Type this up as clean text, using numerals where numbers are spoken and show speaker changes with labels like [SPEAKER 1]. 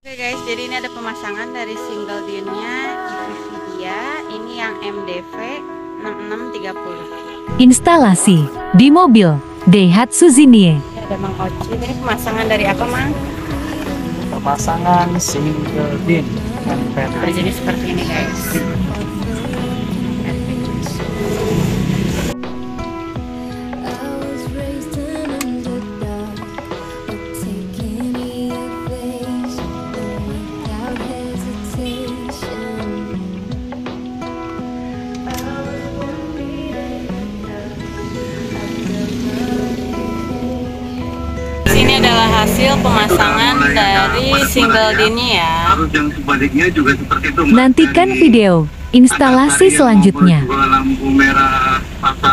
[SPEAKER 1] Oke guys, jadi ini ada pemasangan dari single DIN-nya Vividia. Ini yang MDV 6630.
[SPEAKER 2] Instalasi di mobil Daihatsu Zinie.
[SPEAKER 1] Ada Mang Oci. Ini pemasangan dari apa, Mang?
[SPEAKER 3] Pemasangan single DIN
[SPEAKER 1] Nah, jadi seperti ini guys. Ini adalah hasil pemasangan dari single DIN-nya ya.
[SPEAKER 4] Yang sebaliknya juga seperti itu.
[SPEAKER 2] Nantikan video instalasi selanjutnya.
[SPEAKER 4] Lampu merah pasar